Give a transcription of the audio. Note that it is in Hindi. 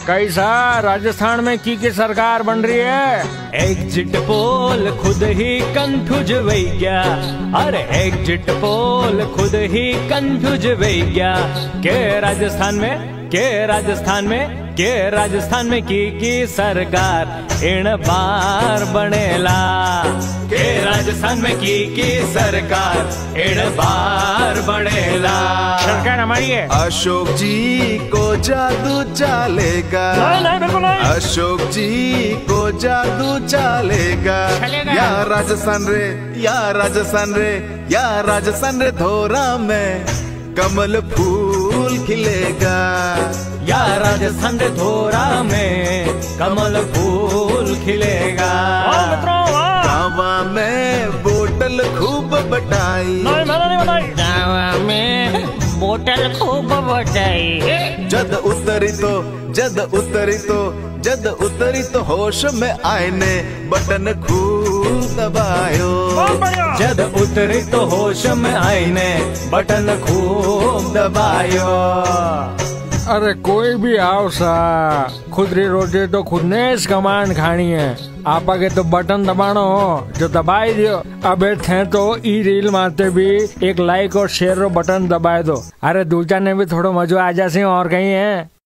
कैसा राजस्थान में की सरकार बन रही है? एग्जिट पोल खुद ही कंफ्यूज वही गया। अरे एग्जिट पोल खुद ही कंफ्यूज वही गया। के राजस्थान में की सरकार इन बार बनेला। के राजस्थान में की सरकार इन बार बनेला। सरकार हमारी है। अशोक जी को जादू चलेगा। नहीं, बिल्कुल नहीं। अशोक जी को जादू चलेगा। या राजस्थान रे, या राजस्थान रे, या राजस्थान रे धोरा में कमल फूल खिलेगा। या राजस्थान रे धोरा में कमल फूल खिलेगा। गावा में बोतल खूब बटाई। मैंने नहीं बताई। गाँव में बोतल खूब बजाई। जद उतरी तो होश में आईने बटन खूब दबायो। जद उतरी तो होश में आईने बटन खूब दबायो। अरे कोई भी आओ सा, खुद री रोटी तो खुद ने इस कमांड खानी है। आपा के तो बटन दबानो हो जो दबाई दियो। अबे थे तो ई रील मारते भी एक लाइक और शेयर रो बटन दबाए दो। अरे दूजा ने भी थोड़ा मजा आ जासी और कहीं है।